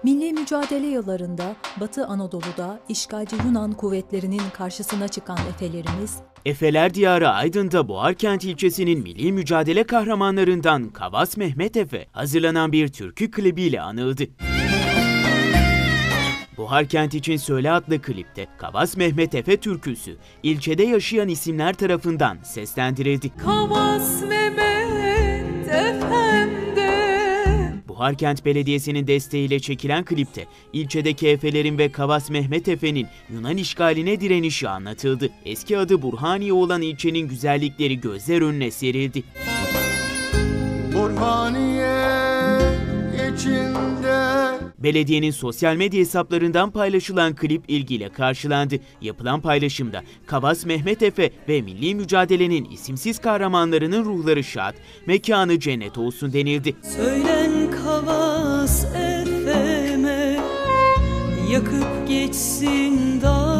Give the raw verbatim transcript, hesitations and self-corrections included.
Milli mücadele yıllarında Batı Anadolu'da işgalci Yunan kuvvetlerinin karşısına çıkan Efelerimiz, Efeler Diyarı Aydın'da Buharkent ilçesinin milli mücadele kahramanlarından Kavas Mehmet Efe hazırlanan bir türkü klibiyle anıldı. Buharkent için Söyle adlı klipte Kavas Mehmet Efe türküsü ilçede yaşayan isimler tarafından seslendirildi. Kavas Mehmet Efendi. Buharkent Belediyesi'nin desteğiyle çekilen klipte ilçedeki Efelerin ve Kavas Mehmet Efe'nin Yunan işgaline direnişi anlatıldı. Eski adı Burhaniye olan ilçenin güzellikleri gözler önüne serildi. Burhaniye içinde. Belediyenin sosyal medya hesaplarından paylaşılan klip ilgiyle karşılandı. Yapılan paylaşımda Kavas Mehmet Efe ve milli mücadelenin isimsiz kahramanlarının ruhları şad, mekanı cennet olsun denildi. Söylen Kavas Efe'me, yakıp geçsin dağ.